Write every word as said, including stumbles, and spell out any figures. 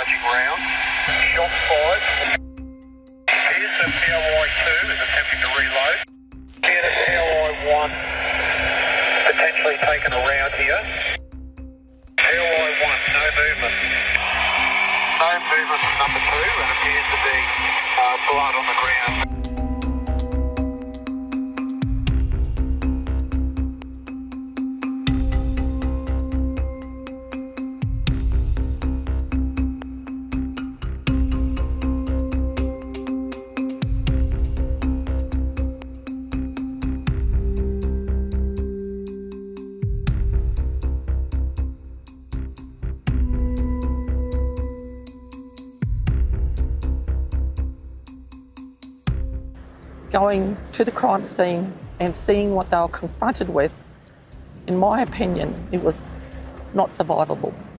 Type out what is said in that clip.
discharging round. Shots fired. Here's the P L I two is attempting to reload. Here the P L I one potentially taking a round here. P L I one, no movement. No movement from number two, and appears to be uh, blood on the ground. Going to the crime scene and seeing what they were confronted with, in my opinion, it was not survivable.